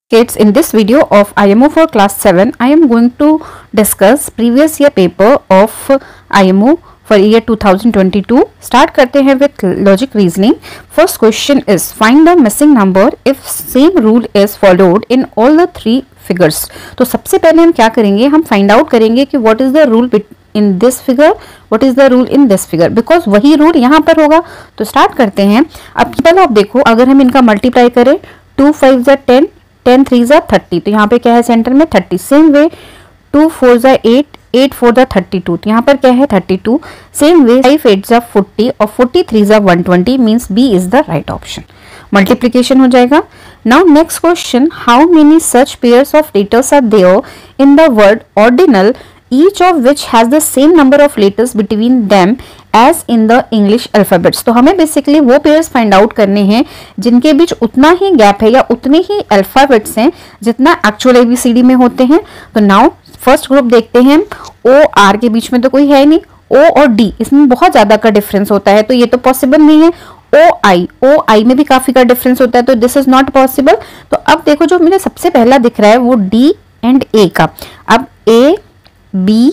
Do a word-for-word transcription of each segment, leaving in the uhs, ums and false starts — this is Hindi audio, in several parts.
Kids, in this video of I M O for class seven, I am going to discuss previous year paper of I M O for year two thousand twenty-two. Start करते हैं with logic reasoning. First question is find the missing number if same rule is followed in all the three figures. तो सबसे पहले हम क्या करेंगे, हम find out करेंगे कि what is the rule in this figure, what is the rule in this figure, because वही rule यहाँ पर होगा. तो start करते हैं. अब पहले आप देखो, अगर हम इनका multiply करें, टू फाइव जा टेन, टेन थ्री जा थर्टी, तो यहाँ पे क्या है सेंटर में thirty. Same way two four जा एट, एट फोर जा थर्टी टू, तो यहाँ पर क्या है thirty two. Same way five eight जा फोर्टी और फोर्टी थ्री जा one twenty, means B is the right option. Multiplication हो जाएगा. Now next question, how many such pairs of letters are there in the word ordinal, each of which has the same number of letters between them as in the English alphabets. तो हमें बेसिकली वो पेयर्स फाइंड आउट करने हैं जिनके बीच उतना ही गैप है या उतने ही अल्फाबेट्स हैं जितना एक्चुअल एबीसीडी में होते हैं. तो नाउ फर्स्ट ग्रुप देखते हैं. ओ आर के बीच में तो कोई है नहीं, ओ और डी इसमें बहुत ज्यादा का डिफरेंस होता है, तो ये तो पॉसिबल नहीं है. ओ आई, ओ आई में भी काफी का डिफरेंस होता है, तो दिस इज नॉट पॉसिबल. तो अब देखो जो मुझे सबसे पहला दिख रहा है वो डी एंड ए का. अब A B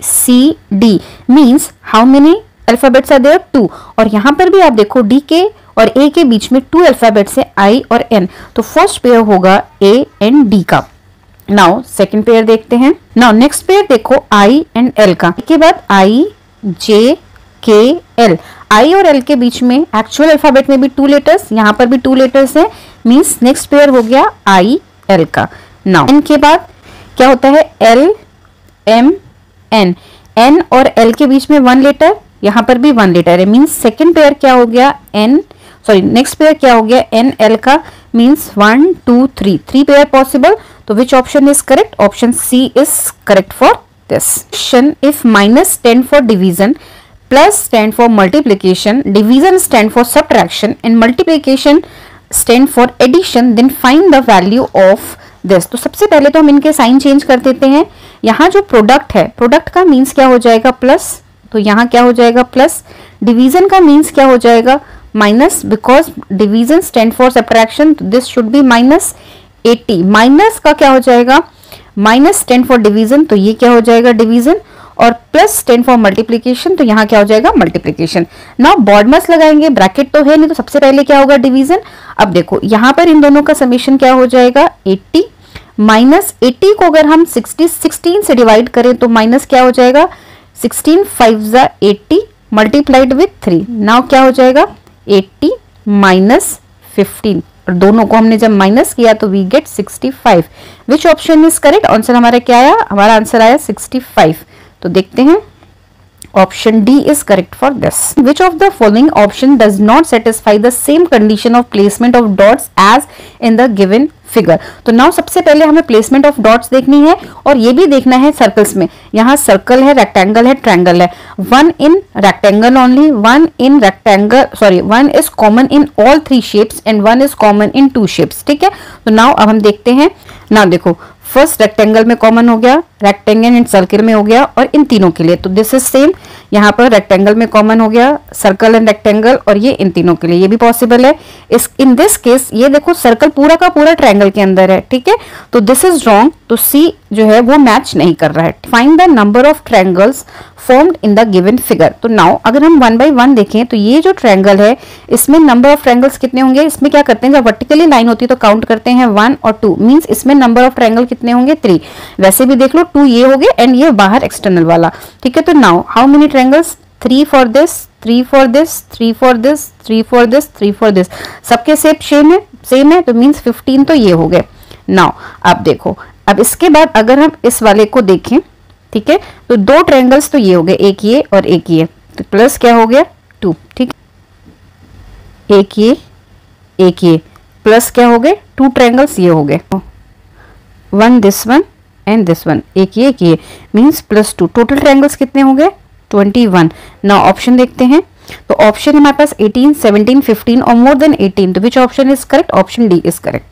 C D means how many alphabets are there, two. और यहाँ पर भी आप देखो डी के और ए के बीच में टू अल्फाबेट्स है, आई और एन. तो फर्स्ट पेयर होगा ए एंड डी का. नाउ सेकंड पेयर देखते हैं. नाउ नेक्स्ट पेयर देखो आई एंड एल का. इसके बाद आई जे के एल. आई और एल के बीच में एक्चुअल अल्फाबेट में भी टू लेटर्स, यहाँ पर भी टू लेटर्स है, मीन्स नेक्स्ट पेयर हो गया आई एल का. नाउ एन के बाद क्या होता है, एल एम एन. एन और एल के बीच में वन लेटर, यहाँ पर भी वन लेटर है, मीन्स सेकेंड पेयर क्या हो गया एन, सॉरी नेक्स्ट पेयर क्या हो गया एन एल का, means one two three, three pair possible. तो which option is correct, option C is correct for this question. If minus ten for division, plus stand for multiplication, division stand for subtraction and multiplication stand for addition, then find the value of this. तो सबसे पहले तो हम इनके साइन चेंज कर देते हैं. यहाँ जो प्रोडक्ट है, प्रोडक्ट का मीन्स क्या हो जाएगा प्लस, तो यहाँ क्या हो जाएगा प्लस. डिवीजन का मीन्स क्या हो जाएगा minus, because division stand for subtraction, this should be minus eighty. Minus का क्या हो जाएगा माइनस स्टैंड फॉर डिवीजन, तो ये क्या हो जाएगा डिवीजन, और प्लस स्टैंड फॉर मल्टीप्लीकेशन, तो यहाँ क्या हो जाएगा मल्टीप्लीकेशन. नाउ बॉडमस लगाएंगे, ब्रैकेट तो है नहीं, तो सबसे पहले क्या होगा डिवीजन. अब देखो यहाँ पर इन दोनों का समेशन क्या हो जाएगा एट्टी, माइनस एटी को अगर हम सिक्सटी सिक्सटीन से डिवाइड करें तो माइनस क्या हो जाएगा सिक्सटीन, फाइव जा eighty multiplied with three. Now क्या हो जाएगा एट्टी माइनस फिफ्टीन, और दोनों को हमने जब माइनस किया तो we get sixty five. Which option is correct, answer हमारा क्या आया, हमारा आंसर आया सिक्सटी फाइव. तो देखते हैं option D is correct for this. Which of the following option does not satisfy the same condition of placement of dots as in the given figure. तो नाउ सबसे पहले हमें प्लेसमेंट ऑफ डॉट्स देखनी है, और ये भी देखना है सर्कल्स में. यहाँ सर्कल है, रेक्टेंगल है, ट्रायंगल है. One in rectangle only, one in rectangle, sorry one is common in all three shapes and one is common in two shapes. ठीक है, तो नाउ अब हम देखते हैं. नाउ देखो फर्स्ट रेक्टेंगल में कॉमन हो गया, रेक्टेंगल एंड सर्कल में हो गया, और इन तीनों के लिए तो दिस इज सेम. यहाँ पर रेक्टेंगल में कॉमन हो गया, सर्कल एंड रेक्टेंगल, और ये इन तीनों के लिए ये भी पॉसिबल है. इस इन दिस केस ये देखो सर्कल पूरा का पूरा ट्रायंगल के अंदर है. ठीक है, तो दिस इज रॉन्ग, तो सी जो है वो मैच नहीं कर रहा है. Find the number of triangles formed in the given figure. तो नाउ अगर हम वन बाय वन देखें तो ये जो ट्रायंगल है इसमें नंबर ऑफ ट्रायंगल्स कितने होंगे, इसमें क्या करते हैं जब वर्टिकली लाइन होती है तो काउंट करते हैं वन और टू, मींस इसमें नंबर ऑफ ट्रायंगल कितने होंगे थ्री. वैसे भी देख लो टू ये हो गए एंड ये बाहर एक्सटर्नल वाला. ठीक है, तो now how many triangles, three for this, three for this, three for this, three for this, three for this, सबके शेप सेम है सेम है तो मींस फिफ्टीन तो ये हो गए. नाउ अब देखो, अब इसके बाद अगर हम इस वाले को देखें, ठीक है, तो दो ट्रायंगल्स तो ये हो गए, एक ये और एक ये, तो प्लस क्या हो गया टू. ठीक, एक ये एक ये, प्लस क्या हो गए टू ट्रायंगल्स ये हो गए, one this one and this one, एक ये एक ये, means plus two. Total triangles कितने हो गए ट्वेंटी वन. नाउ ऑप्शन देखते हैं, तो ऑप्शन हमारे पास एटीन, सेवनटीन, फिफ्टीन और मोर देन एटीन. तो which option is correct, option D is correct.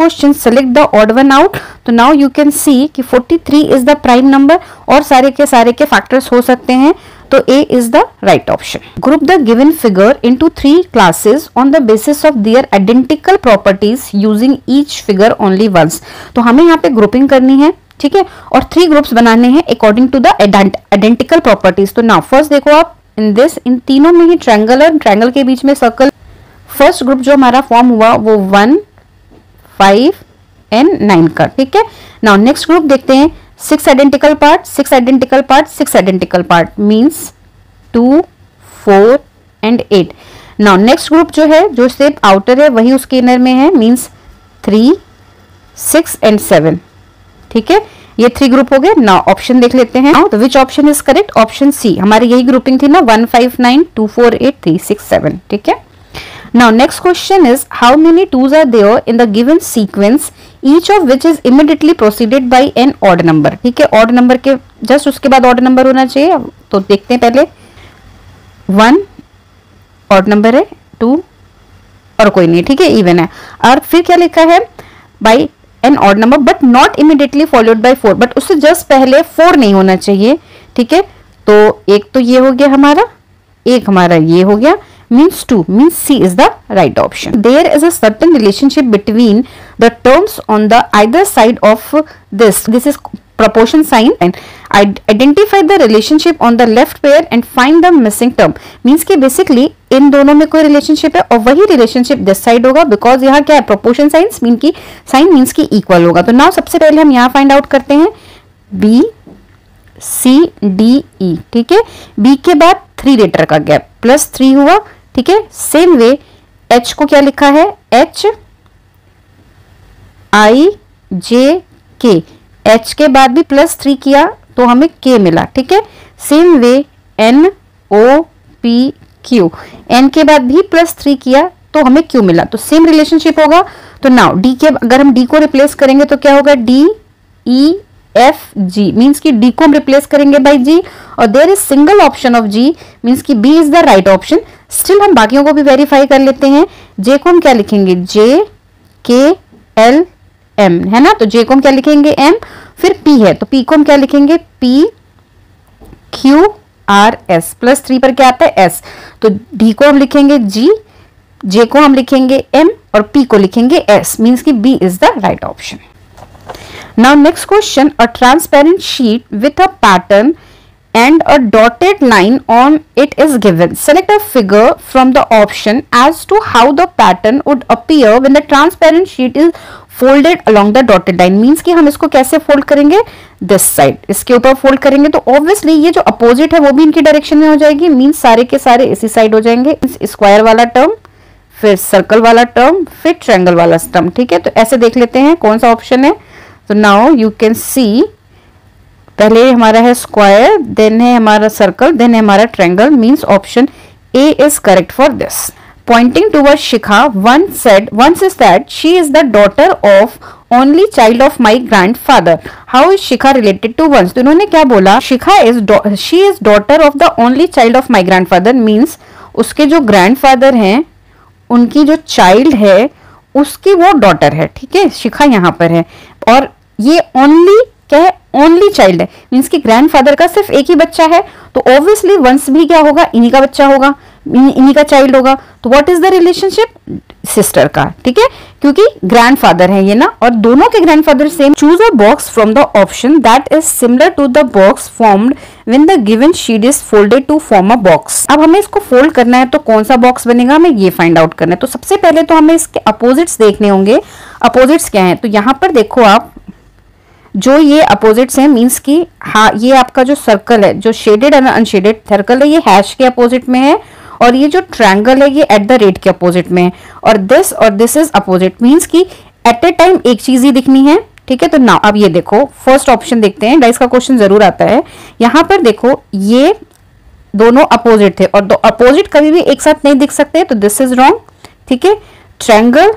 Question select the odd one out. तो नाउ यू कैन सी कि forty three is the prime number और सारे के सारे के फैक्टर्स हो सकते हैं, तो A is the right option. Group the given figure into three classes on the basis of their identical properties using each figure only once. तो हमें यहाँ पे ग्रुपिंग करनी है, ठीक है, और थ्री ग्रुप्स बनाने हैं according to the identical properties. तो नाउ फर्स्ट देखो आप, इन दिस इन तीनों में ही ट्रायंगल और ट्रायंगल के बीच में सर्कल। फर्स्ट ग्रुप जो हमारा फॉर्म हुआ वो वन फाइव एंड नाइन का, ठीक है। नाउ नेक्स्ट ग्रुप देखते हैं, six identical part, six identical part, six identical part means two, four and eight. Now next group जो है, जो सिर्फ आउटर है वही उसके इनर में है, means three, six and seven, ठीक है। ये थ्री ग्रुप हो गए। नाउ ऑप्शन देख लेते हैं। Now which option is correct? Option C, हमारी यही ग्रुपिंग थी ना, one five nine, two four eight, three six seven, ठीक है। Now next question is how many twos are there in the given sequence, each of which is immediately preceded by an odd number, ठीक है। odd number के जस्ट उसके बाद odd number होना चाहिए। तो देखते हैं पहले, वन odd number है, टू और कोई नहीं, ठीक है, इवन है। और फिर क्या लिखा है, by an odd number but not immediately followed by four, but उससे जस्ट पहले फोर नहीं होना चाहिए, ठीक है। तो एक तो ये हो गया हमारा, एक हमारा ये हो गया, means two, means C is the right option. There is a certain relationship between the terms on the either side of this. This is proportion sign. And identify the relationship on the left pair and find the missing term. Means कि basically इन दोनों में कोई relationship है और वही relationship this side होगा, because यहाँ क्या है, proportion signs mean की sign means की equal होगा। तो now सबसे पहले हम यहाँ find out करते हैं B, C, D, E, ठीक है। B के बाद थ्री लेटर का गैप, प्लस थ्री हुआ, ठीक है। सेम वे H को क्या लिखा है, H I J K, H के बाद भी प्लस थ्री किया तो हमें K मिला, ठीक है। Same way N O P Q, N के बाद भी प्लस थ्री किया तो हमें Q मिला, तो सेम रिलेशनशिप होगा। तो नाउ D के, अगर हम D को रिप्लेस करेंगे तो क्या होगा, D E F G, means की D को हम रिप्लेस करेंगे बाई G, और there is single option of G, means की B is the right option. Still हम बाकियों को भी वेरीफाई कर लेते हैं। J को हम क्या लिखेंगे, J K L M, है ना, तो J को हम क्या लिखेंगे, M, फिर P है तो P को हम क्या लिखेंगे, P Q R S, plus three पर क्या आता है, S, तो D को हम लिखेंगे G, J को हम लिखेंगे M और P को लिखेंगे S, मीन्स की B is the right option. Now next question, a transparent sheet with a pattern and a dotted line on it is given. Select a figure from the option as to how the pattern would appear when the transparent sheet is folded along the dotted line. Means कि हम इसको कैसे fold करेंगे, this side, इसके ऊपर fold करेंगे तो obviously ये जो opposite है वो भी इनकी direction में हो जाएगी, means सारे के सारे इसी side हो जाएंगे। स्क्वायर वाला टर्म, फिर सर्कल वाला टर्म, फिर ट्रायंगल वाला टर्म, ठीक है। तो ऐसे देख लेते हैं कौन सा ऑप्शन है। तो नाउ यू कैन सी, पहले हमारा है स्क्वायर, देन है हमारा सर्कल, देन है हमारा triangle, means option A is correct for this. Pointing toward Shikha, one said Vansh is that she is the daughter of only child of my grandfather, how is Shikha related to Vansh. तो इन्होंने क्या बोला, Shikha is she is daughter of the only child of my grandfather, means उसके जो ग्रैंडफादर हैं उनकी जो चाइल्ड है उसकी वो डॉटर है, ठीक है, शिखा यहाँ पर है। और ये ओनली क्या है, ओनली चाइल्ड है, मीन्स कि ग्रैंडफादर का सिर्फ एक ही बच्चा है, तो ऑब्वियसली वंस भी क्या होगा, इन्हीं का बच्चा होगा, इन्हीं का चाइल्ड होगा। तो what is the relationship, sister का, ठीक है, क्योंकि ग्रैंडफादर है ये ना, और दोनों के grandfather same. Choose a box from the option that is similar to the box formed when the given sheet is folded to form a box. अब हमें इसको फोल्ड करना है तो कौन सा बॉक्स बनेगा, हमें ये फाइंड आउट करना है। तो सबसे पहले तो हमें इसके अपोजिट्स देखने होंगे। अपोजिट्स क्या है, तो यहाँ पर देखो आप, जो ये अपोजिट्स हैं, मींस की हाँ, ये आपका जो सर्कल है, जो शेडेड एंड अनशेडेड सर्कल है, ये हैश के अपोजिट में है, और ये जो ट्रायंगल है ये एट द रेट के अपोजिट में है, और दिस और दिस इज अपोजिट, मींस की एट ए टाइम एक चीज ही दिखनी है, ठीक है। तो नाउ अब ये देखो, फर्स्ट ऑप्शन देखते हैं, डाइस का क्वेश्चन जरूर आता है। यहाँ पर देखो ये दोनों अपोजिट थे, और दो अपोजिट कभी भी एक साथ नहीं दिख सकते, तो दिस इज रॉन्ग, ठीक है। ट्रायंगल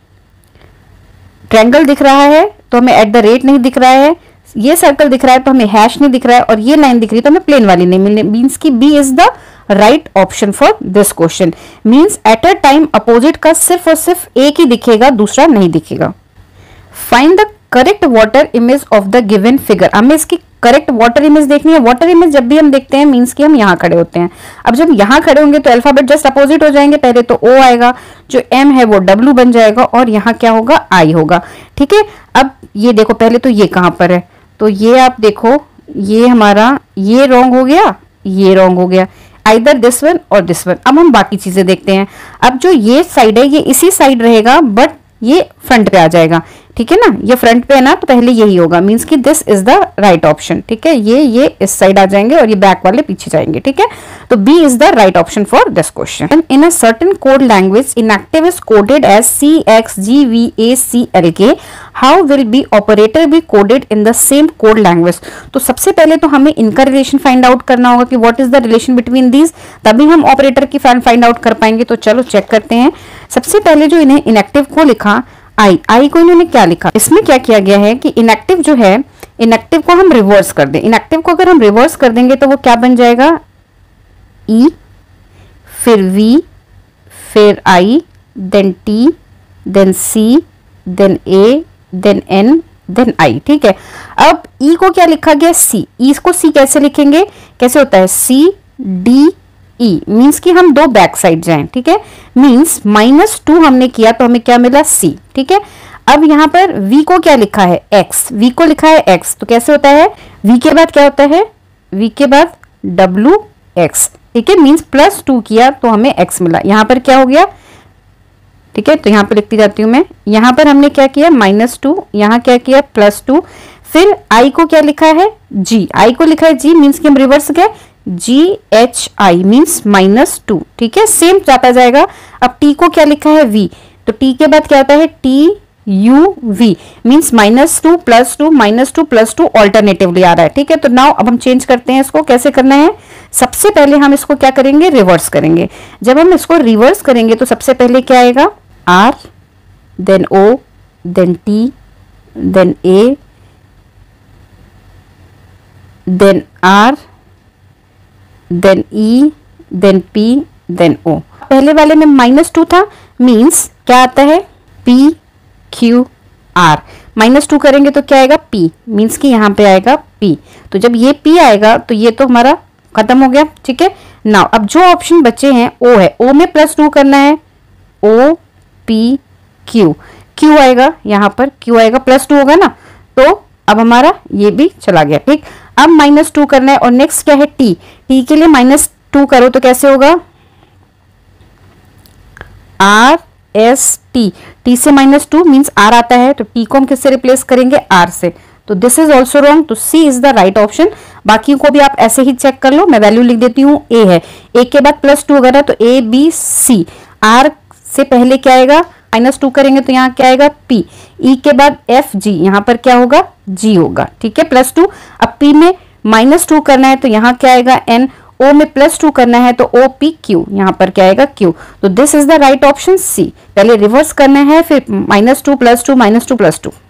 ट्रायंगल दिख रहा है तो हमें एट द रेट नहीं दिख रहा है, ये सर्कल दिख रहा है तो हमें हैश नहीं दिख रहा है, और ये लाइन दिख रही है तो हमें प्लेन वाली नहीं मिलनी, मींस की B is the right option for this question. Means at a time opposite का सिर्फ और सिर्फ एक ही दिखेगा, दूसरा नहीं दिखेगा। Find the correct water image of the given figure. हमें इसकी करेक्ट वाटर इमेज देखनी है। वाटर इमेज जब भी हम देखते हैं मींस कि हम यहाँ खड़े होते हैं। अब जब यहाँ खड़े होंगे तो अल्फाबेट जस्ट अपोजिट हो जाएंगे। पहले तो O आएगा, जो M है वो W बन जाएगा और यहाँ क्या होगा, I होगा। ठीक है, अब ये देखो, पहले तो ये कहाँ पर है, तो ये आप देखो, ये हमारा ये रॉन्ग हो गया, ये रॉन्ग हो गया, आइदर दिस वन और दिस वन। अब हम बाकी चीजें देखते हैं। अब जो ये साइड है ये इसी साइड रहेगा, बट ये फ्रंट पे आ जाएगा। ठीक है ना, ये फ्रंट पे है ना, तो पहले यही होगा, मींस कि this is the right option. ठीक है, ये ये इस साइड आ जाएंगे और ये बैक वाले पीछे जाएंगे। ठीक है, तो B is the right option for this question. In a certain code language inactive is coded as C X G V A C L K, how will be operator be coded in the same code language. तो सबसे पहले तो हमें इनका रिलेशन फाइंड आउट करना होगा कि what is the relation between these, तभी हम ऑपरेटर की फाइंड आउट कर पाएंगे। तो चलो चेक करते हैं। सबसे पहले जो इन्हें इनएक्टिव को लिखा, आई आई को इन्होंने क्या लिखा, इसमें क्या किया गया है कि इनएक्टिव जो है, इनएक्टिव को हम रिवर्स कर दें। इनएक्टिव को अगर हम रिवर्स कर देंगे तो वो क्या बन जाएगा, ई, फिर वी, फिर I, then T, then C, then A, then N, then I. ठीक है, अब ई को क्या लिखा गया, सी। ई को सी कैसे लिखेंगे, कैसे होता है, सी डी ई, मीन्स कि हम दो बैक साइड जाएं। ठीक है, मीन्स माइनस टू हमने किया तो हमें क्या मिला, सी। ठीक है, अब यहाँ पर v को क्या लिखा है, x, v को लिखा है x, तो कैसे होता है, v के बाद क्या होता है, v के बाद w x। ठीक है, मीन्स प्लस टू किया तो हमें x मिला। यहाँ पर क्या हो गया, ठीक है, तो यहाँ पर लिखती जाती हूँ मैं। यहाँ पर हमने क्या किया, माइनस टू, यहाँ क्या किया, प्लस टू। फिर i को क्या लिखा है, g, i को लिखा है g, मीन्स कि हम रिवर्स गए, G H I means minus two. ठीक है, सेम जाता जाएगा। अब टी को क्या लिखा है, वी, तो टी के बाद क्या होता है, T U V, means minus two plus two, minus two plus two alternatively आ रहा है। ठीक है, तो नाउ अब हम चेंज करते हैं इसको। कैसे करना है, सबसे पहले हम इसको क्या करेंगे, रिवर्स करेंगे। जब हम इसको रिवर्स करेंगे तो सबसे पहले क्या आएगा, R, then O, then T, then A, then R, then E, then P, then O. पहले वाले में माइनस टू था, मीन्स क्या आता है, P Q R. Minus two करेंगे तो क्या आएगा, पी, मीन्स कि यहाँ पे आएगा पी। तो जब ये पी आएगा तो ये तो हमारा खत्म हो गया। ठीक है, नाउ अब जो ऑप्शन बचे हैं ओ है, ओ में प्लस टू करना है, ओ पी क्यू, क्यू आएगा यहाँ पर, क्यू आएगा, प्लस टू होगा ना, तो अब हमारा ये भी चला गया। ठीक, अब माइनस टू करना है और नेक्स्ट क्या है, टी, टी के लिए माइनस टू करो तो कैसे होगा, आर एस टी, टी से माइनस टू मीन्स आर आता है, तो टी को हम किससे रिप्लेस करेंगे, आर से। तो दिस इज ऑल्सो रॉन्ग, तो C is the right option. बाकी को भी आप ऐसे ही चेक कर लो, मैं वैल्यू लिख देती हूँ, ए है, ए के बाद प्लस टू वगैरह, तो ए बी सी, आर से पहले क्या आएगा, माइनस टू करेंगे तो यहाँ क्या आएगा, पी, ई के बाद एफ जी, यहाँ पर क्या होगा, जी होगा। ठीक है, प्लस टू। अब पी में माइनस टू करना है तो यहाँ क्या आएगा, एन, ओ में प्लस टू करना है तो ओ पी क्यू, यहाँ पर क्या आएगा, क्यू। तो this is the right option C. पहले रिवर्स करना है, फिर minus two plus two, minus two plus two.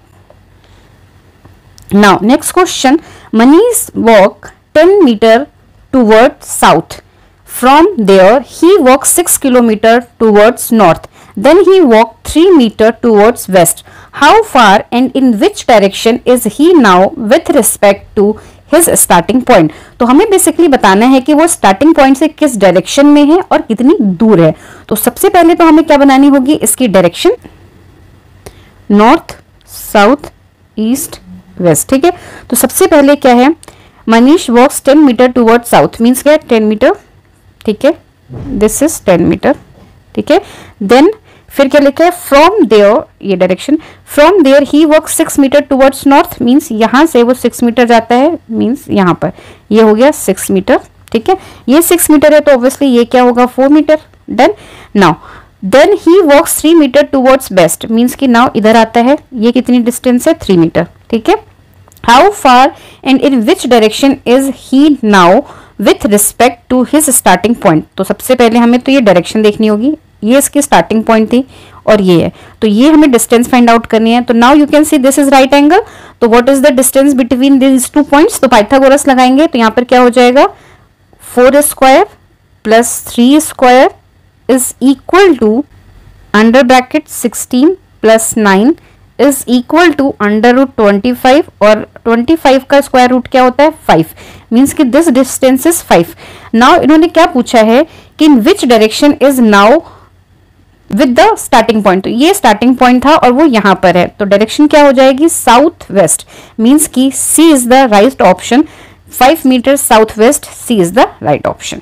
Now next question, Manish walk ten metre toward south, from there he walk six kilometre towards north, then he walked three meter towards west. How far and in which direction is he now with respect to his starting point? तो हमें बेसिकली बताना है कि वो स्टार्टिंग पॉइंट से किस डायरेक्शन में है और कितनी दूर है। तो सबसे पहले तो हमें क्या बनानी होगी, इसकी direction, north, south, east, west. ठीक है, तो सबसे पहले क्या है, Manish walks ten metre toward south, means क्या है, टेन मीटर। ठीक है, दिस इज टेन मीटर। ठीक है, देन फिर क्या लिखा है, फ्रॉम देयर, ये direction, from there he walk six metre towards north, means यहाँ से वो सिक्स मीटर जाता है, मीन्स यहाँ पर ये हो गया सिक्स मीटर। ठीक है, ये सिक्स मीटर है तो ऑब्वियसली ये क्या होगा, four metre. Done. Now then he walks three metre towards west, means कि नाउ इधर आता है, ये कितनी डिस्टेंस है, थ्री मीटर। ठीक है, how far and in which direction is he now with respect to his starting point. तो सबसे पहले हमें तो ये डायरेक्शन देखनी होगी, ये इसकी स्टार्टिंग पॉइंट थी और ये है, तो ये हमें डिस्टेंस फाइंड आउट करनी है। तो now you can see this is right angle, तो what is the distance between this two points, तो पाइथागोरस लगाएंगे तो यहाँ पर क्या हो जाएगा, four square plus three square is equal to under bracket sixteen plus nine is equal to under root twenty five, और ट्वेंटी फाइव का स्क्वायर रूट क्या होता है फाइव, मीन्स कि this distance is five. Now इन्होंने क्या पूछा है कि in which direction is now with the starting point, तो ये स्टार्टिंग पॉइंट था और वो यहां पर है, तो डायरेक्शन क्या हो जाएगी साउथ वेस्ट, मीन्स कि C is the right option, five metre south west, C is the right option.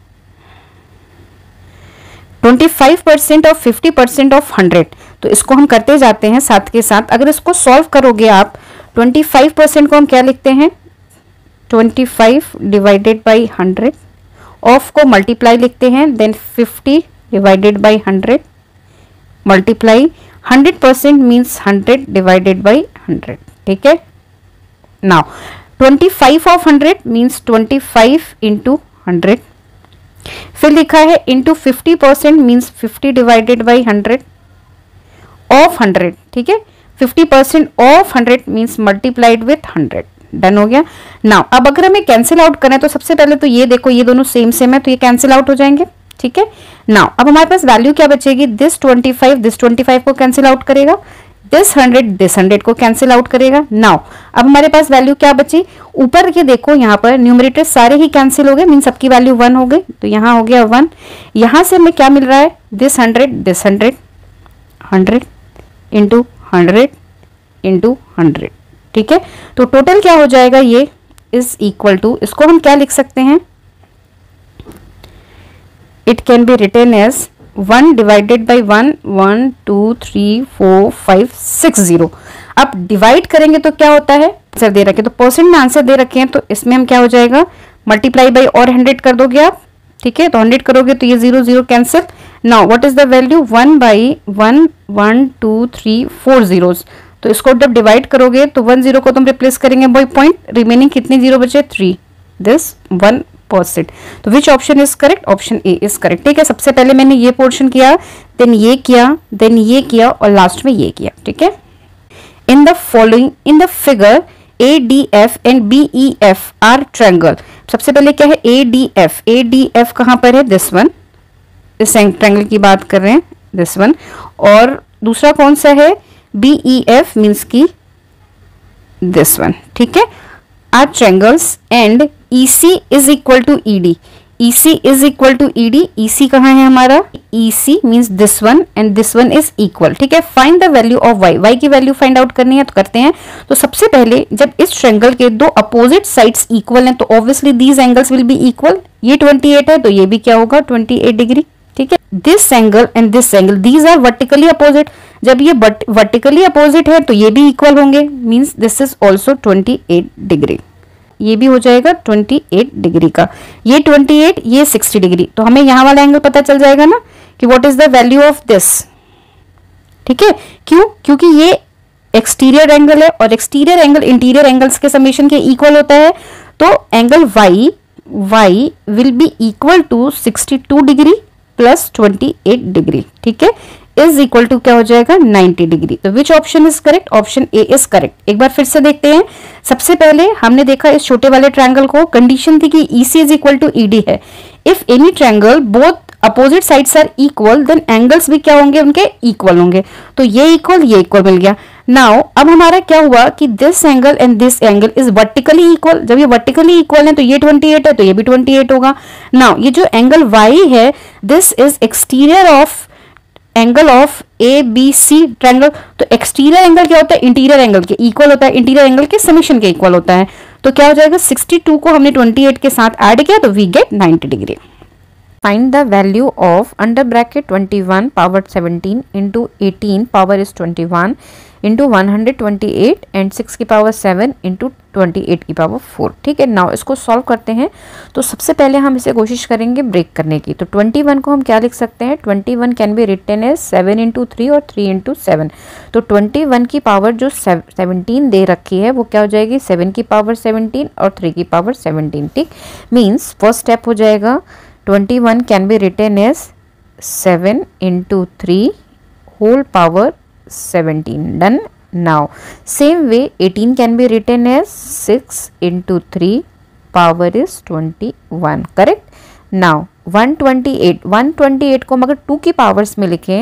Twenty five percent of fifty percent of hundred, तो इसको हम करते जाते हैं साथ के साथ। अगर इसको सॉल्व करोगे आप, ट्वेंटी फाइव परसेंट को हम क्या लिखते हैं twenty five divided by hundred, of को मल्टीप्लाई लिखते हैं, then fifty divided by hundred multiply hundred percent means hundred divided by hundred, ठीक है। Now twenty five of hundred means twenty five into hundred, फिर लिखा है into fifty percent means fifty divided by hundred of hundred, ठीक है। Fifty percent of hundred means multiplied with hundred, done हो गया। नाउ अब अगर हमें कैंसिल आउट करें तो सबसे पहले तो ये देखो ये दोनों सेम सेम है, तो ये कैंसिल आउट हो जाएंगे, ठीक है। नाउ अब हमारे पास वैल्यू क्या बचेगी, this twenty five this twenty five को कैंसिल आउट करेगा, दिस हंड्रेड दिस हंड्रेड को कैंसिल आउट करेगा। नाउ अब हमारे पास वैल्यू क्या बची, ऊपर के देखो यहाँ पर न्यूमरेटर सारे ही कैंसिल हो गए, मीन सबकी वैल्यू वन हो गई, तो यहाँ हो गया वन। यहाँ से हमें क्या मिल रहा है, this hundred this hundred hundred into hundred into hundred, ठीक है। तो टोटल क्या हो जाएगा, ये इज इक्वल टू, इसको हम क्या लिख सकते हैं, it can be written as one divided by one, one two three four five six zero. अब डिवाइड करेंगे तो क्या होता है, आंसर दे रखे तो परसेंट में आंसर दे रखे हैं, तो इसमें हम क्या हो जाएगा मल्टीप्लाई बाई और हंड्रेड कर दोगे आप, ठीक है। तो हंड्रेड करोगे तो ये zero zero cancel. Now what is the value, one by one, one two three four zeros, तो इसको जब डिवाइड करोगे तो वन जीरो को तुम रिप्लेस करेंगे बाई पॉइंट, रिमेनिंग कितनी जीरो बचे थ्री, दिस वन परसेंट। तो which option is correct, option A is correct, ठीक है। सबसे पहले मैंने ये पोर्शन किया, देन ये किया, देन ये किया और लास्ट में ये किया, ठीक है। In the following, in the figure A D F and B E F are triangle, सबसे पहले क्या है A D F, A D F कहां पर है, दिस वन, इस ट्रायंगल की बात कर रहे हैं, दिस वन, और दूसरा कौन सा है बी ई एफ मीन्स की दिस वन, ठीक है। Are triangles and E C is equal to E D, E C is equal to E D, E C कहाँ है हमारा, E C means this one and this one is equal, ठीक है। find the value of y, y की वैल्यू फाइंड आउट करनी है, तो करते हैं। तो सबसे पहले जब इस ट्रायंगल के दो अपोजिट साइड्स इक्वल हैं तो obviously these angles will be equal, ये ट्वेंटी एट है तो ये भी क्या होगा ट्वेंटी एट डिग्री, ठीक है। This angle and this angle these are vertically opposite, जब ये वर्टिकली अपोजिट है तो ये भी इक्वल होंगे, means this is also twenty eight degree, ये भी हो जाएगा ट्वेंटी एट डिग्री का, ये ट्वेंटी एट ये सिक्सटी डिग्री, तो हमें यहाँ वाला एंगल पता चल जाएगा ना कि what is the value of this, ठीक है। क्यों, क्योंकि ये एक्सटीरियर एंगल है और एक्सटीरियर एंगल इंटीरियर एंगल्स के समेशन के इक्वल होता है, तो angle y y will be equal to sixty two degree plus twenty eight degree, ठीक है, इज इक्वल टू क्या हो जाएगा नाइंटी डिग्री। तो which option is correct, option A is correct. एक बार फिर से देखते हैं। सबसे पहले हमने देखा इस छोटे वाले ट्रायंगल को, कंडीशन थी कि E C is equal to E D है। If any triangle both opposite sides are equal then angles भी क्या होंगे उनके इक्वल होंगे, तो ये इक्वल ये इक्वल मिल गया। नाउ अब हमारा क्या हुआ कि this angle and this angle is vertically equal, जब ये वर्टिकली इक्वल है तो ये ट्वेंटी एट है तो ये भी ट्वेंटी एट होगा। नाउ ये जो एंगल y है this is exterior of angle of A B C triangle, तो एक्सटीरियर एंगल क्या होता है इंटीरियर एंगल के इक्वल होता है, इंटीरियर एंगल के समेशन के इक्वल होता है, तो क्या हो जाएगा सिक्सटी टू को हमने ट्वेंटी एट के साथ ऐड किया तो we get ninety degree. Find the value of under bracket twenty one power seventeen into eighteen power is twenty one into one hundred twenty eight and six की power seven into twenty eight की पावर फोर, ठीक है। नाउ इसको सॉल्व करते हैं। तो सबसे पहले हम इसे कोशिश करेंगे ब्रेक करने की, तो ट्वेंटी वन को हम क्या लिख सकते हैं, twenty one can be written as seven into three और थ्री इंटू सेवन, तो ट्वेंटी वन की पावर जो सेवनटीन दे रखी है वो क्या हो जाएगी सेवन की पावर सेवनटीन और थ्री की पावर सेवनटीन, ठीक। मीन्स फर्स्ट स्टेप हो जाएगा twenty one can be written as seven into three whole power seventeen, done. Now same way eighteen can be written as six into three power is twenty-one, correct। Now one twenty-eight, one twenty-eight को हम अगर टू की पावर्स में लिखें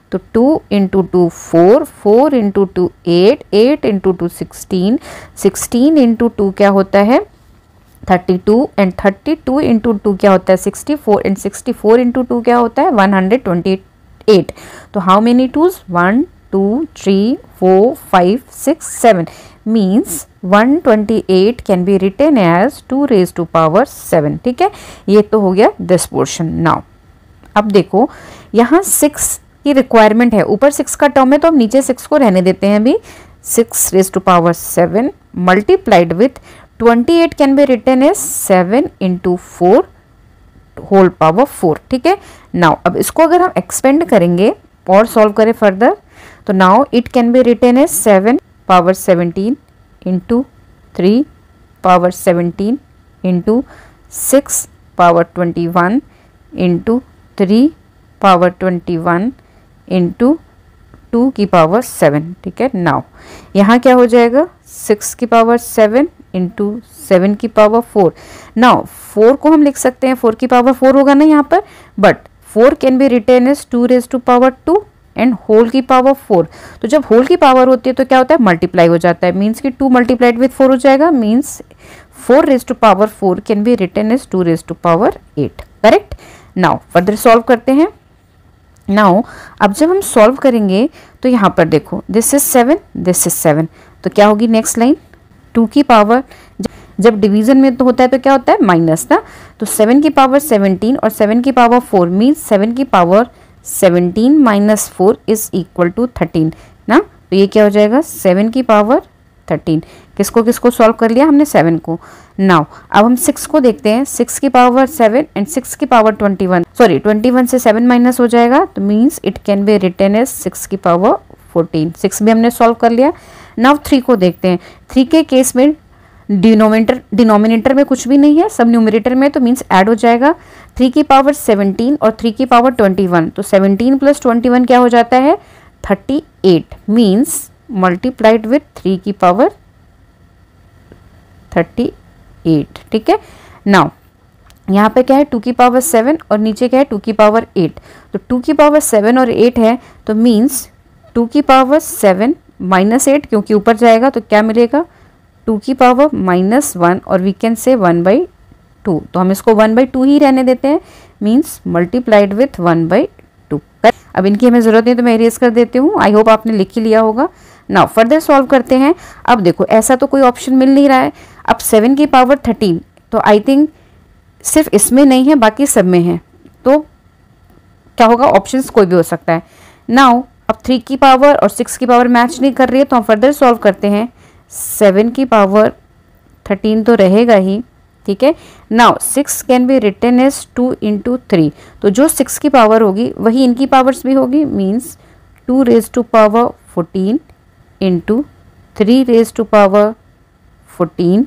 तो two into two four, four into two eight, eight into two sixteen, sixteen into two क्या होता है thirty two, and thirty two into two क्या होता है sixty four, and sixty four into two क्या होता है वन हंड्रेड ट्वेंटी एट. तो how many twos, one two three four five six seven, means one twenty eight can be written as two raise to power seven. ठीक है, ये तो हो गया दिस पोर्शन. नाउ अब देखो यहाँ सिक्स की रिक्वायरमेंट है, ऊपर सिक्स का टर्म है तो हम नीचे सिक्स को रहने देते हैं अभी. Six raise to power seven multiplied with twenty eight can be written as seven into four whole power four. ठीक है, नाउ अब इसको अगर हम एक्सपेंड करेंगे और सॉल्व करें फर्दर, तो now it can be written as seven power seventeen into three power seventeen into six power twenty one into three power twenty one into two की पावर सेवन. ठीक है, नाउ यहाँ क्या हो जाएगा सिक्स की पावर सेवन इंटू सेवन की पावर फोर. नाउ फोर को हम लिख सकते हैं, फोर की पावर फोर होगा ना यहाँ पर, but four can be written as two raise to power two and whole की पावर फोर. तो जब होल की पावर होती है तो क्या होता है मल्टीप्लाई हो जाता है, मीन्स कि टू मल्टीप्लाइड विथ फोर हो जाएगा, means four raise to power four can be written as two raise to power eight. Correct. Now further solve करते हैं. नाउ अब जब हम सॉल्व करेंगे तो यहाँ पर देखो this is seven, this is seven, तो क्या होगी नेक्स्ट लाइन टू की पावर, जब डिवीजन में तो होता है तो क्या होता है माइनस ना, तो सेवन की पावर सेवनटीन और सेवन की पावर फोर मीन्स सेवन की power seventeen minus four is equal to thirteen ना. तो ये क्या हो जाएगा सेवन की पावर थर्टीन. किसको किसको सॉल्व कर लिया हमने, सेवन को. नाउ अब हम सिक्स को देखते हैं, सिक्स की पावर सेवन एंड सिक्स की power twenty one, sorry twenty one से सेवन माइनस हो जाएगा, तो means it can be written as six की पावर फोर्टीन. सिक्स भी हमने सॉल्व कर लिया. नाउ थ्री को देखते हैं. थ्री के केस में डिनोमिनेटर डिनोमिनेटर में कुछ भी नहीं है, सब न्यूमरेटर में, तो मीन्स ऐड हो जाएगा. थ्री की पावर सेवनटीन और थ्री की पावर ट्वेंटी वन, तो सेवनटीन प्लस ट्वेंटी वन क्या हो जाता है thirty eight, means multiplied with three की पावर थर्टी एट. ठीक है, नाउ यहाँ पे क्या है टू की पावर सेवन और नीचे क्या है टू की पावर एट, तो टू की पावर सेवन और एट है, तो मीन्स टू की पावर सेवन माइनस एट, क्योंकि ऊपर जाएगा तो क्या मिलेगा टू की पावर माइनस वन, और we can say one by two, तो हम इसको वन बाई टू ही रहने देते हैं, means multiplied with one by two. अब इनकी हमें ज़रूरत नहीं तो मैं इरेज कर देती हूँ, आई होप आपने लिख ही लिया होगा. नाउ फर्दर सॉल्व करते हैं. अब देखो ऐसा तो कोई ऑप्शन मिल नहीं रहा है. अब सेवन की पावर थर्टीन, तो आई थिंक सिर्फ इसमें नहीं है बाकी सब में है, तो क्या होगा ऑप्शंस कोई भी हो सकता है. नाउ अब थ्री की पावर और सिक्स की पावर मैच नहीं कर रही है, तो हम फर्दर सॉल्व करते हैं. सेवन की पावर थर्टीन तो रहेगा ही. ठीक है, now six can be written as two into three, तो जो सिक्स की पावर होगी वही इनकी पावर्स भी होगी, means two raise to power fourteen into three raise to power fourteen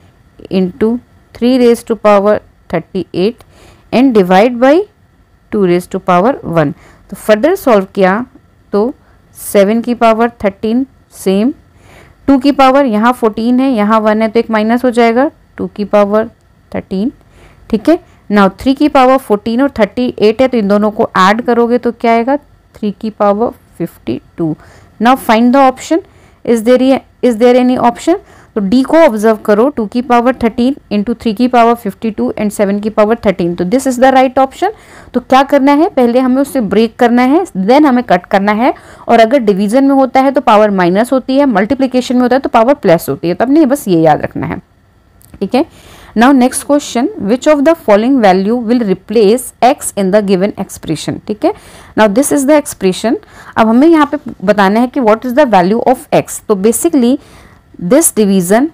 into three raise to power thirty eight and divide by two raise to power one. तो फर्दर सॉल्व किया तो सेवन की पावर थर्टीन सेम, टू की पावर यहाँ फोर्टीन है, यहाँ वन है तो एक माइनस हो जाएगा, टू की पावर थर्टीन. ठीक है, नाउ थ्री की पावर फोर्टीन और थर्टी एट है, तो इन दोनों को ऐड करोगे तो क्या आएगा थ्री की power fifty two. Now find the option, is there is there any option, तो डी को ऑब्जर्व करो, टू की पावर थर्टीन इंटू थ्री की power fifty two and seven की पावर थर्टीन, तो this is the right option. तो क्या करना है, पहले हमें उससे ब्रेक करना है, देन हमें कट करना है, और अगर डिवीजन में होता है तो पावर माइनस होती है, मल्टीप्लिकेशन में होता है तो पावर प्लस होती है, तब नहीं, बस ये याद रखना है. ठीक है, now next question, which of the following value will replace x in the given expression. ठीक है, now this is the expression. अब हमें यहाँ पे बताना है कि what is the value of x. तो basically this division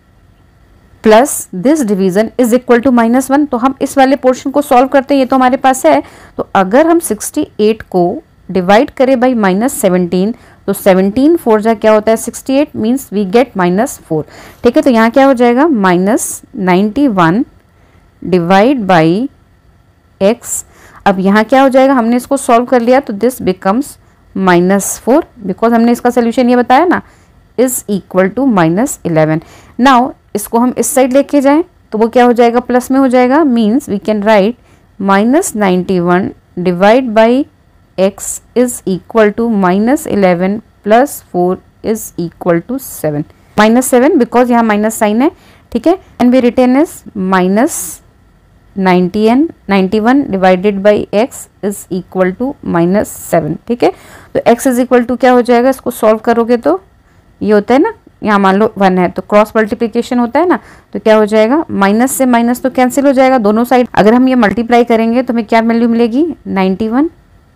plus this division is equal to minus one. तो हम इस वाले पोर्शन को सॉल्व करते हैं, ये तो हमारे पास है. तो अगर हम सिक्सटी एट को डिवाइड करें बाई माइनस सेवनटीन, तो सेवनटीन फोर जा क्या होता है sixty eight, means we get minus four. ठीक है, तो यहाँ क्या हो जाएगा minus ninety one divide by x. अब यहाँ क्या हो जाएगा, हमने इसको सॉल्व कर लिया तो this becomes minus four, because हमने इसका सोल्यूशन ये बताया ना, is equal to minus eleven. Now इसको हम इस साइड लेके जाएं तो वो क्या हो जाएगा प्लस में हो जाएगा, means we can write minus ninety one divide by x is equal to minus eleven plus four is equal to seven, minus seven because यहाँ माइनस साइन है, ठीक है, and be written is minus ninety an ninety one divided by x is equal to minus seven, ठीक है। तो x इज इक्वल टू क्या हो जाएगा, इसको सॉल्व करोगे तो ये होता है ना, यहाँ मान लो वन है तो क्रॉस मल्टीप्लिकेशन होता है ना, तो क्या हो जाएगा, माइनस से माइनस तो कैंसिल हो जाएगा दोनों साइड। अगर हम ये मल्टीप्लाई करेंगे तो हमें क्या वैल्यू मिलेगी, ninety one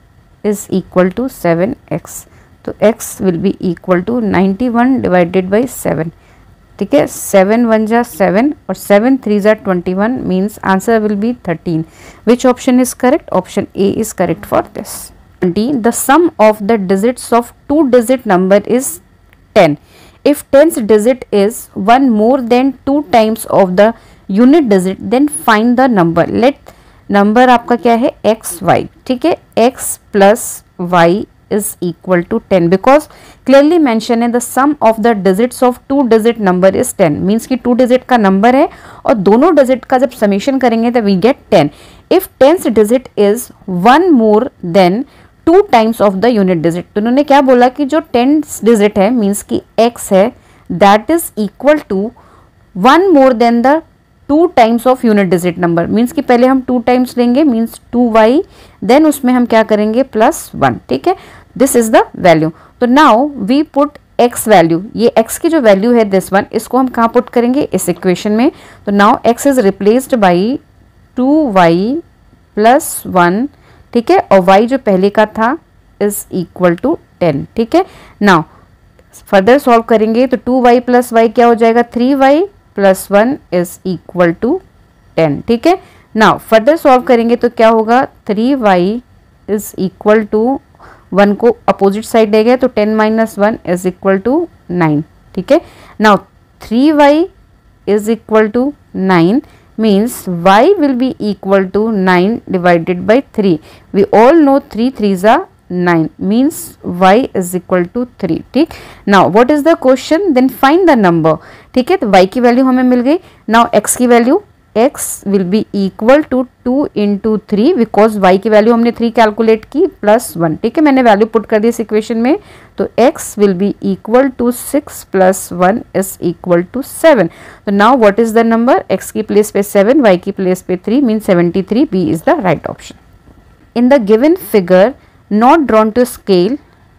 is equal to seven x, तो x will be equal to ninety one divided by seven, ठीक है, सेवन वन जा सेवन और सेवन थ्री जा twenty one means answer will be thirteen. Which option is correct, option A is correct for this. Twenty, the sum of the digits of two digit number is ten if tenth digit is one more than two times of the unit digit then find the number। let number आपका क्या है, xy, ठीक है, x plus y is equal to ten because clearly mention है the sum of the digits of two digit number is ten means कि two digit का number है और दोनों digit का जब summation करेंगे तो we get ten। if tenth digit is one more than two times of the unit digit, तो उन्होंने क्या बोला कि जो टेंथ डिजिट है मीन्स कि x है that is equal to one more than the two times of unit digit number, means कि पहले हम टू टाइम्स लेंगे मीन्स टू वाई, देन उसमें हम क्या करेंगे प्लस वन, ठीक है, दिस इज द वैल्यू। तो now we put x value, ये x की जो वैल्यू है दिस वन, इसको हम कहाँ पुट करेंगे, इस इक्वेशन में। तो now x is replaced by two y plus one, ठीक है, और y जो पहले का था इज इक्वल टू टेन, ठीक है। नाउ फर्दर सॉल्व करेंगे तो टू वाई प्लस वाई क्या हो जाएगा, three y plus one is equal to ten, ठीक है। नाउ फर्दर सॉल्व करेंगे तो क्या होगा, three y is equal to one को अपोजिट साइड ले गए तो ten minus one is equal to nine, ठीक है। Now three y is equal to nine means y will be equal to nine divided by three. We all know three threes are nine means y is equal to three, ठीक। Now what is the question, then find the number, ठीक है। तो y की वैल्यू हमें मिल गई। Now x की value, x will be equal to two into three because y की वैल्यू हमने थ्री कैलकुलेट की प्लस वन, ठीक है, मैंने वैल्यू पुट कर दी इस इक्वेशन में, तो x will be equal to six plus one is equal to seven. तो now what is the number, x की प्लेस पे सेवन, y की प्लेस पे three means seventy three, b is the right option। In the given figure not drawn to scale,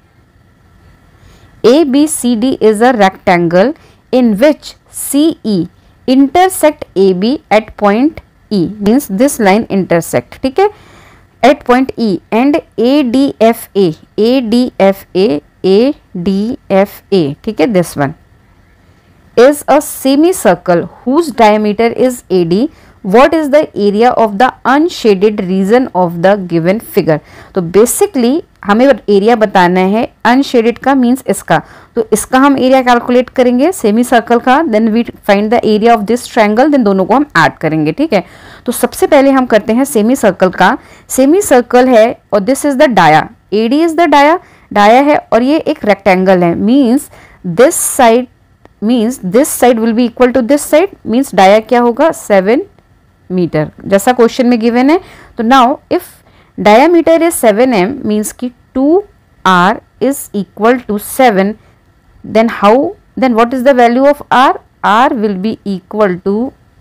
A B C D is a rectangle in which C E intersect A B at point E means this line intersect, ठीक है, at point E and A D F A, A D F A, A D F A, ठीक है, this one is a semicircle whose diameter is A D। what is the area of the unshaded region of the given figure। तो बेसिकली हमें एरिया बताना है, अनशेडेड का मीन्स इसका, तो इसका हम एरिया कैलकुलेट करेंगे सेमी सर्कल का, then we find the area of this triangle, then दोनों को हम ऐड करेंगे, ठीक है। तो सबसे पहले हम करते हैं सेमी सर्कल का। सेमी सर्कल है और this is the dia, AD is the dia, dia है और ये एक रेक्टेंगल है, means this side means this side will be equal to this side, means dia क्या होगा, सेवन मीटर जैसा क्वेश्चन में गिवन है। तो now if diameter is seven m means कि two r is equal to seven, then how, then what is the value of r, r will be equal to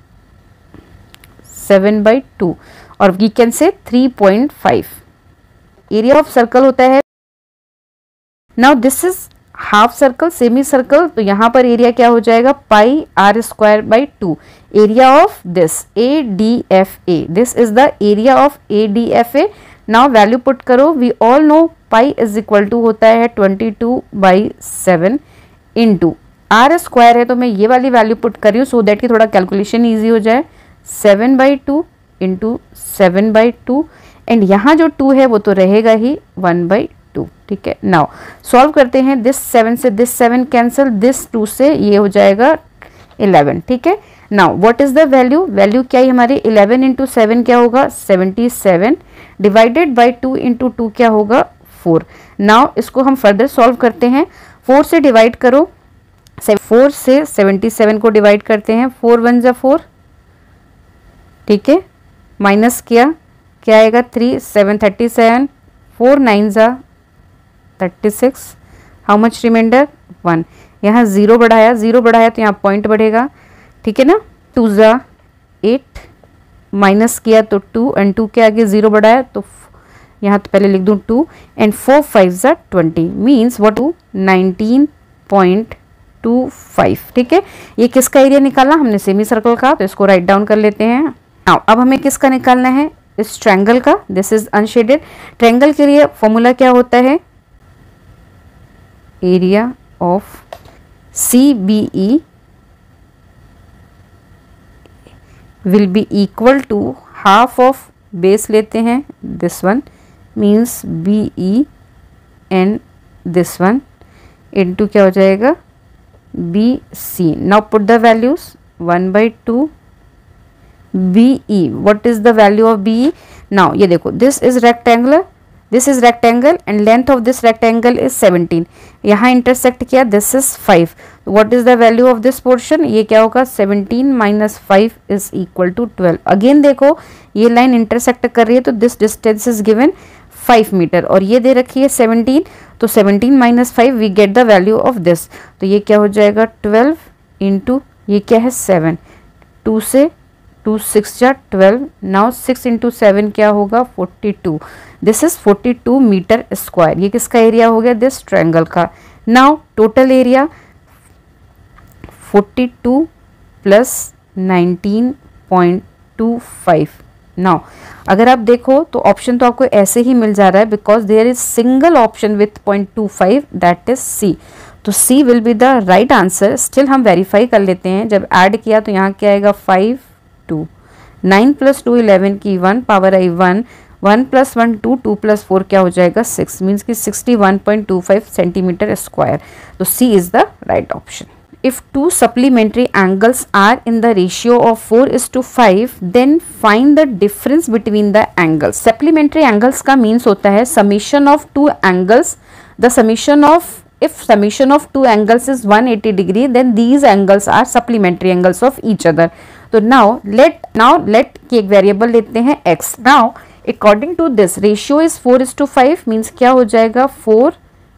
seven by two और we can say three point five. area of circle होता है, now this is half circle, semi circle, तो यहाँ पर एरिया क्या हो जाएगा, pi r square by two, area of this A D F A, this is the area of A D F A. Now value put करो, we all know pi is equal to होता है twenty two by seven into r square है, तो मैं ये वाली वैल्यू पुट कर रही हूँ सो दैट कि थोड़ा कैलकुलेशन ईजी हो जाए, seven by two into seven by two, and यहाँ जो टू है वो तो रहेगा ही वन बाई टू, ठीक है। नाउ सॉल्व करते हैं, दिस सेवन से this seven cancel, this two से ये हो जाएगा इलेवन, ठीक है। Now what is the value, value क्या है हमारी, इलेवन इंटू सेवन क्या होगा, seventy seven divided by two into two क्या होगा, फोर। नाउ इसको हम फर्दर सॉल्व करते हैं, फोर से डिवाइड करो, फोर से सेवेंटी सेवन को डिवाइड करते हैं, फोर वन जा फोर, ठीक है, माइनस किया क्या आएगा, three, seven thirty seven, four nine ज़ा thirty six, how much reminder one, यहाँ ज़ीरो बढ़ाया, ज़ीरो बढ़ाया तो यहाँ पॉइंट बढ़ेगा, ठीक है ना। टू ज़ा एट, माइनस किया तो टू, एंड टू के आगे ज़ीरो बढ़ाया तो यहाँ तो पहले लिख दूँ टू, एंड फोर फाइव ज़ा twenty, means what two nineteen point two five, ठीक है। ये किसका एरिया निकालना हमने, सेमी सर्कल का, तो इसको राइट डाउन कर लेते हैं। नाउ अब हमें किसका निकालना है, इस ट्रायंगल का, दिस इज अनशेडेड। ट्रायंगल के लिए फॉर्मूला क्या होता है, area of C B E will be equal to half of base लेते हैं, this one means B E and this one into क्या हो जाएगा B C. Now put the values, one by two B E, what is the value of B E. Now ये देखो, this is rectangular, this is rectangle and length of this rectangle is seventeen, यहाँ इंटरसेक्ट किया, this is five, what is the value of this portion, ये क्या होगा seventeen minus five is equal to twelve. Again देखो ये लाइन इंटरसेक्ट कर रही है तो this distance is given five metre और ये दे रखी है सेवनटीन, तो seventeen minus five we get the value of this, तो ये क्या हो जाएगा ट्वेल्व इंटू ये क्या है सेवन, टू से टू सिक्स जा twelve, now six into seven क्या होगा forty two, this is forty two metre square. ये किसका एरिया हो गया, दिस ट्रायंगल का। Now total area forty two plus nineteen point two five. Now अगर आप देखो तो ऑप्शन तो आपको ऐसे ही मिल जा रहा है because there is single option with point two five, that is C, तो C will be the right answer. Still हम वेरीफाई कर लेते हैं, जब ऐड किया तो यहाँ क्या आएगा five two, nine plus two eleven की वन पावर आई one, one plus one two, two plus four क्या हो जाएगा सिक्स, मीन्स की sixty one point two five centimetre square, तो C is the right option. If two supplementary angles are in the ratio of four is to five, then find the difference between the angles. Supplementary angles का means होता है summation of two angles. The summation of, if summation of two angles is one eighty degree, then these angles are supplementary angles of each other. तो now let now let की एक variable लेते हैं x. Now according to this ratio is four is to five means क्या हो जाएगा four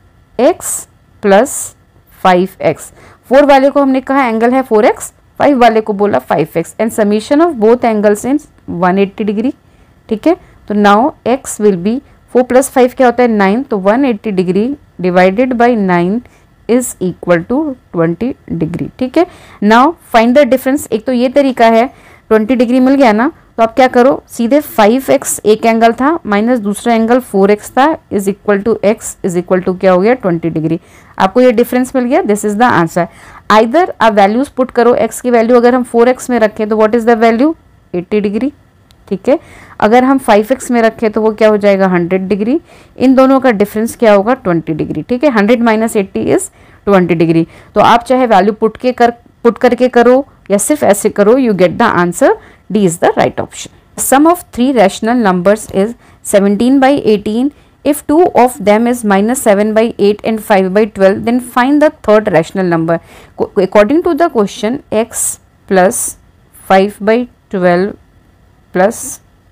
x plus five x. Four वाले को हमने कहा एंगल है फोर एक्स, फाइव वाले को बोला five x, and summation of both angles in one eighty degree, ठीक है। तो now x will be four plus five क्या होता है नाइन, तो one eighty degree divided by nine is equal to twenty degree, ठीक है। नाउ फाइंड द डिफरेंस, एक तो ये तरीका है, ट्वेंटी डिग्री मिल गया ना, तो आप क्या करो सीधे फाइव एक्स एक एंगल था माइनस दूसरा एंगल फोर एक्स था is equal to x is equal to क्या हो गया ट्वेंटी डिग्री। आपको ये डिफरेंस मिल गया, this is the answer. Either आप वैल्यूज पुट करो, x की वैल्यू अगर हम फोर एक्स में रखें तो what is the value eighty degree, ठीक है। अगर हम फाइव एक्स में रखें तो वो क्या हो जाएगा हंड्रेड डिग्री, इन दोनों का डिफरेंस क्या होगा ट्वेंटी डिग्री, ठीक है। Hundred minus eighty is twenty degree. तो आप चाहे वैल्यू पुट के कर पुट करके करो या सिर्फ ऐसे करो, you get the answer, D is the right option. Sum of three rational numbers is seventeen by eighteen. If two of them is minus seven by eight and five by twelve, then find the third rational number. According to the question, x plus five by twelve plus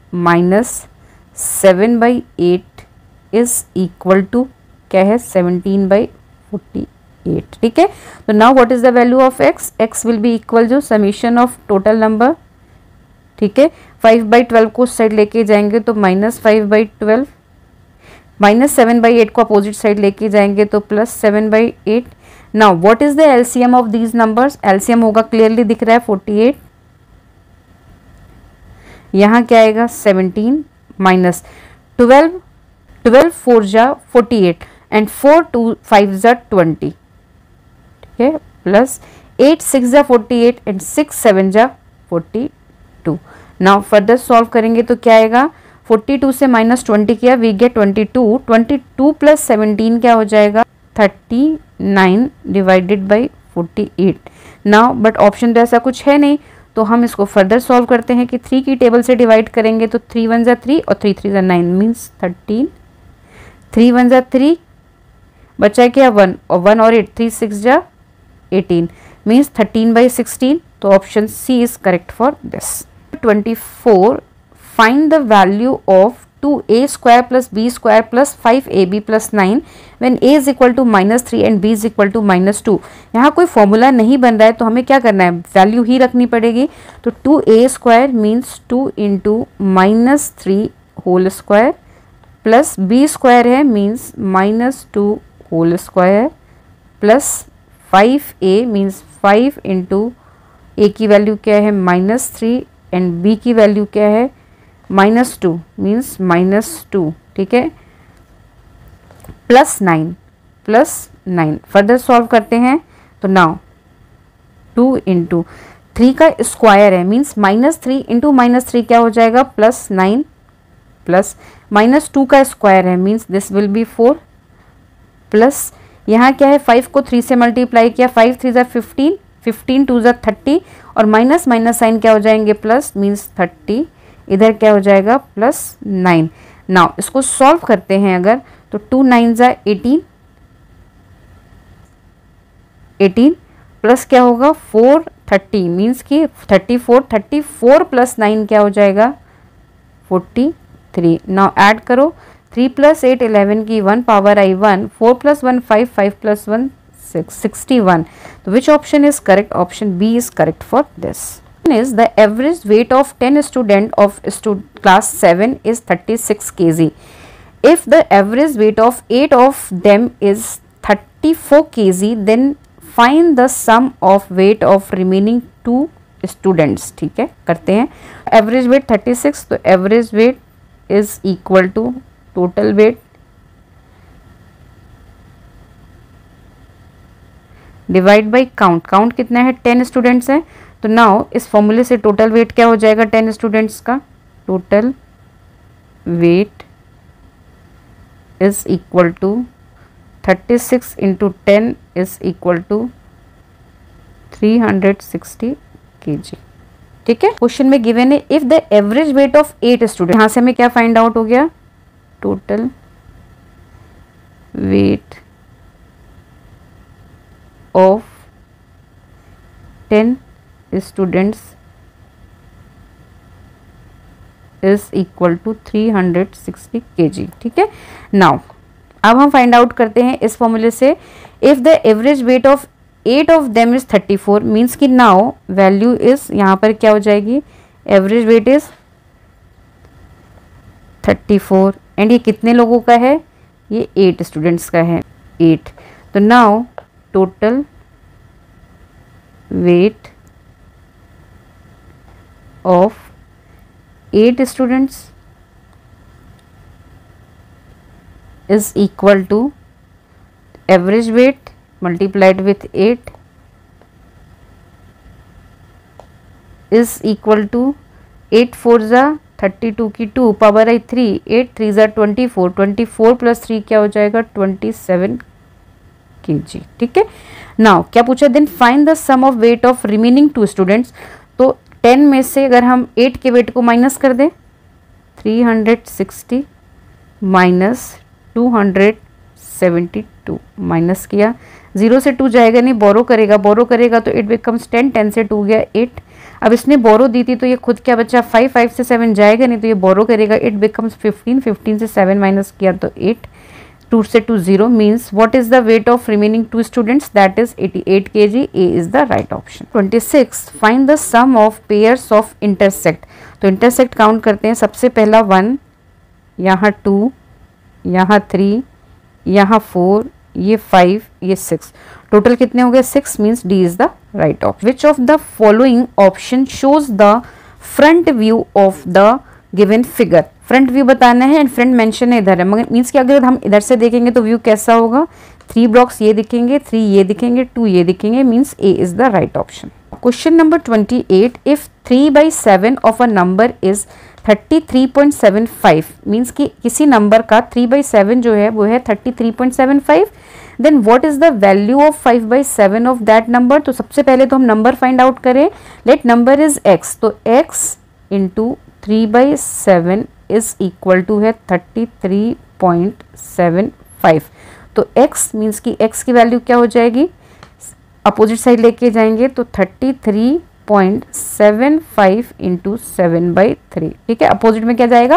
minus seven by eight is equal to क्या है seventeen by forty-eight, ठीक है। तो now what is the value of x? x will be equal to summation of total number, ठीक है। फाइव बाई ट्वेल्व को उस साइड लेके जाएंगे तो minus five by twelve, minus seven by eight को अपोजिट साइड लेके जाएंगे तो plus seven by eight. Now what is the LCM of these numbers, LCM होगा क्लियरली दिख रहा है फोर्टी एट, यहाँ क्या आएगा seventeen minus twelve, twelve four जा forty eight and four two five जा ट्वेंटी, ठीक है, प्लस एट सिक्स जा forty eight and six seven जा forty two. Now further solve करेंगे तो क्या आएगा, फोर्टी टू से माइनस ट्वेंटी किया we get twenty two, twenty two plus seventeen क्या हो जाएगा thirty nine divided by forty eight. Now but option तो ऐसा कुछ है नहीं, तो हम इसको फर्दर सॉल्व करते हैं कि थ्री की टेबल से डिवाइड करेंगे तो थ्री वन जा थ्री और थ्री थ्री जा nine means thirteen, three one जा थ्री बचा क्या वन और वन और एट, थ्री सिक्स जा eighteen means thirteen by sixteen, तो option C is correct for this. Twenty four, find the value of two a square plus b square plus five a b plus nine when a is equal to minus three and b is equal to minus two. यहाँ कोई फॉर्मूला नहीं बन रहा है तो हमें क्या करना है, वैल्यू ही रखनी पड़ेगी। तो two a square means two into minus three whole square plus b square है means minus two whole square plus five a means five into a की वैल्यू क्या है माइनस थ्री एंड बी की वैल्यू क्या है minus two means minus two, ठीक है, plus nine plus nine. Further solve करते हैं तो नाउ टू इंटू थ्री का स्क्वायर है means minus three into minus three क्या हो जाएगा plus nine plus minus two का स्क्वायर है means this will be four plus यहाँ क्या है फाइव को थ्री से मल्टीप्लाई किया, फाइव थ्री ज़ा फिफ्टीन, फिफ्टीन टू ज़ा थर्टी और माइनस माइनस साइन क्या हो जाएंगे प्लस मीन्स थर्टी, इधर क्या हो जाएगा प्लस नाइन। नाउ इसको सॉल्व करते हैं अगर तो टू नाइन ज़ा एटीन, एटीन प्लस क्या होगा फोर थर्टी मीन्स कि thirty four, thirty four plus nine क्या हो जाएगा फोर्टी थ्री। नाउ ऐड करो थ्री प्लस एट इलेवन की वन पावर आई one, four plus one five, five plus one six, sixty one. तो which option is correct? Option B is correct for this. Is the average weight of ten student of stud class seven is thirty-six kilograms. If the average weight of eight of them is thirty-four kilograms, then find the sum of weight of remaining two students. ठीक है, करते हैं। Average weight thirty-six, तो average weight is equal to total weight divide by count. Count कितना है? टेन स्टूडेंट्स हैं। तो नाउ इस फॉर्मूले से टोटल वेट क्या हो जाएगा टेन स्टूडेंट्स का? Total weight is equal to thirty six into ten is equal to three hundred sixty K G. ठीक है, क्वेश्चन में गिवन है if the average weight of eight student, यहाँ से हमें क्या फाइंड आउट हो गया? Total weight of ten students is equal to three hundred sixty K G. ठीक है, नाउ अब हम फाइंड आउट करते हैं इस फॉर्मूले से if the average weight of eight of them is thirty four means कि नाउ वैल्यू इज यहाँ पर क्या हो जाएगी? Average weight is thirty four and ये कितने लोगों का है? ये एट स्टूडेंट्स का है, एट। तो now total weight of eight students is equal to average weight multiplied with eight is equal to eight four जा थर्टी टू की टू पावर आई थ्री, एट थ्री जा twenty four, twenty four plus three क्या हो जाएगा? ट्वेंटी सेवन के जी। ठीक है, नाउ क्या पूछा? Then find the sum of weight of remaining two students. तो टेन में से अगर हम एट के वेट को माइनस कर दें, three hundred sixty minus two hundred seventy two, minus किया, जीरो से टू जाएगा नहीं, बोरो करेगा, बोरो करेगा तो इट बिकम्स टेन, टेन से टू गया एट। अब इसने बोरो दी थी तो ये खुद क्या बचा? फाइव, फाइव से सेवन जाएगा नहीं तो ये बोरो करेगा, इट बिकम्स फिफ्टीन, फिफ्टीन से सेवन माइनस किया तो एट, टू से two zero means what is the weight of remaining two students? That is eighty eight KG. A is the right option. Twenty six find the sum of pairs of intersect. तो इंटरसेक्ट काउंट करते हैं। सबसे पहला वन, यहाँ टू, यहाँ थ्री, यहाँ फोर, ये फाइव, ये सिक्स, टोटल कितने हो गए? Six means D is the right option. Which of the following option shows the front view of the given figure? Front view बताना है एंड फ्रंट मेंशन है इधर है, मगर मीन्स कि अगर हम इधर से देखेंगे तो व्यू कैसा होगा? थ्री ब्लॉक्स ये दिखेंगे, थ्री ये दिखेंगे, टू ये दिखेंगे, means A is the right option. Question number twenty eight, if three by seven of a number is thirty three point seven five means कि किसी नंबर का थ्री बाई सेवन जो है वो है thirty three point seven five, then what is the value of five by seven of that number? तो सबसे पहले तो हम नंबर फाइंड आउट करें। लेट नंबर इज एक्स, तो x into three by seven is equal to है thirty three point seven five. तो x मीन्स कि x की वैल्यू क्या हो जाएगी? अपोजिट साइड लेके जाएंगे तो thirty three point seven five into seven by three. ठीक है, अपोजिट में क्या जाएगा?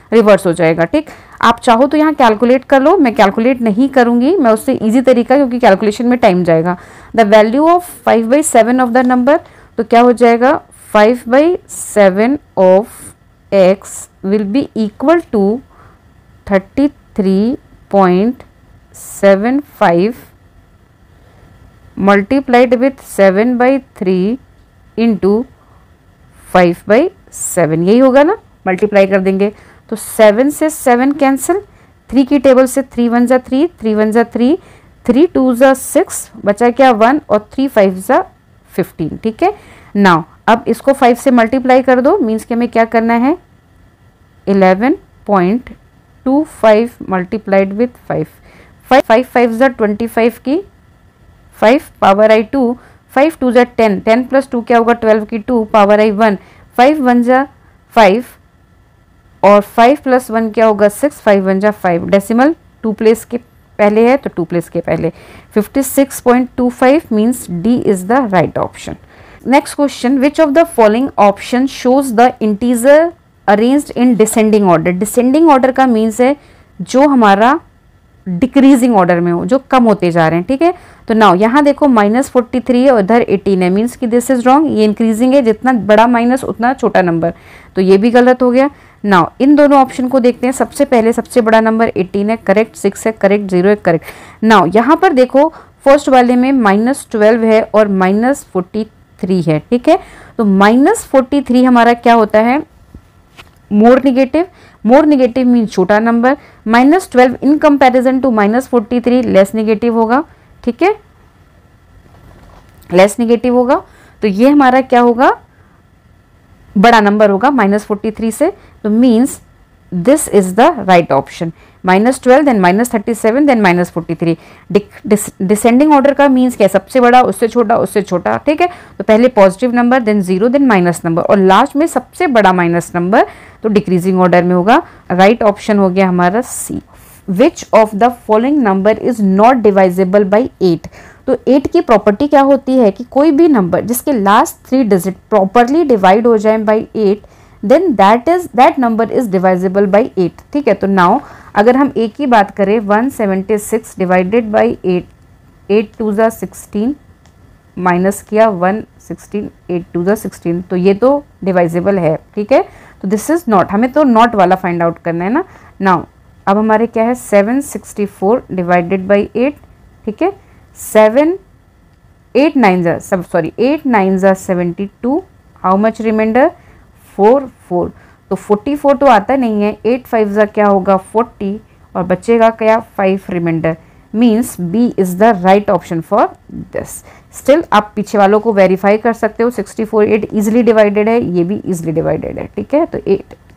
रिवर्स हो जाएगा। ठीक, आप चाहो तो यहाँ कैलकुलेट कर लो, मैं कैलकुलेट नहीं करूंगी, मैं उससे इजी तरीका, क्योंकि कैलकुलेशन में टाइम जाएगा। The value of five by seven of the number, तो क्या हो जाएगा, five by seven of x will be equal to thirty three point seven five multiplied with seven by three into five by seven, यही होगा ना, मल्टीप्लाई कर देंगे तो सेवन से सेवन कैंसिल, थ्री की टेबल से थ्री वन जा थ्री, थ्री वन जा थ्री, थ्री टू जा सिक्स, बचा क्या वन, और थ्री फाइव जा फिफ्टीन। ठीक है, नाउ अब इसको फाइव से मल्टीप्लाई कर दो, मीन्स कि हमें क्या करना है, eleven point two five multiplied with five, five five five जा ट्वेंटी फाइव की फाइव पावर आई टू, फाइव टू जा टेन, टेन प्लस टू क्या होगा ट्वेल्व की टू पावर आई वन, फाइव वन जा फाइव और फाइव प्लस वन क्या होगा सिक्स, फाइव वन जा फाइव, डेसिमल टू प्लेस के पहले है तो टू प्लेस के पहले, fifty six point two five means D is the right option. Next question, which of the following option shows the integer arranged in descending order. Descending order का मीन्स है जो हमारा डिक्रीजिंग ऑर्डर में हो, जो कम होते जा रहे हैं। ठीक है, तो नाउ यहाँ देखो माइनस फोर्टी थ्री है और इधर एटीन है, मीन्स कि दिस इज रॉन्ग, ये इंक्रीजिंग है, जितना बड़ा माइनस उतना छोटा नंबर, तो ये भी गलत हो गया। नाउ इन दोनों ऑप्शन को देखते हैं, सबसे पहले सबसे बड़ा नंबर एटीन है, करेक्ट, सिक्स है करेक्ट, जीरो है करेक्ट। नाउ यहाँ पर देखो फर्स्ट वाले में माइनस ट्वेल्व है और माइनस फोर्टी थ्री है। ठीक है, तो माइनस फोर्टी थ्री हमारा क्या होता है, more negative, more negative mean छोटा number, minus twelve in comparison to minus forty three less negative होगा। ठीक है, लेस निगेटिव होगा, तो ये हमारा क्या होगा, बड़ा नंबर होगा माइनस फोर्टी थ्री से, तो means this is the right option, minus twelve then minus thirty seven then minus forty three. Descending order का मीन्स क्या, सबसे बड़ा उससे छोटा उससे छोटा। ठीक है, तो पहले positive number then zero then minus number और लास्ट में सबसे बड़ा माइनस नंबर, तो डिक्रीजिंग ऑर्डर में होगा। राइट ऑप्शन हो गया हमारा C. Which of the following number is not divisible by eight. तो एट की प्रॉपर्टी क्या होती है कि कोई भी नंबर जिसके last three digit properly divide हो जाए by eight, then that is that number is divisible by eight. ठीक है, तो नाउ अगर हम ए की बात करें, one seventy six divided by eight, eight two ज़ा सिक्सटीन, माइनस किया वन सिक्सटीन, एट टू ज़ा सिक्सटीन, तो ये तो डिवाइजेबल है। ठीक है, तो दिस इज नॉट, हमें तो नॉट वाला फाइंड आउट करना है ना। नाउ अब हमारे क्या है, seven sixty four divided by eight. ठीक है, सेवन एट नाइन ज़ा सब सॉरी एट नाइन ज़ा seventy two, how much remainder, four four, तो फोर्टी फोर तो आता नहीं है, एट फाइव ज़ा क्या होगा फोर्टी और बचेगा क्या five remainder, means B is the right option for this. Still आप पीछे वालों को वेरीफाई कर सकते हो, sixty four eight easily divided है, ये भी इजिली डिवाइडेड है। ठीक है, तो एट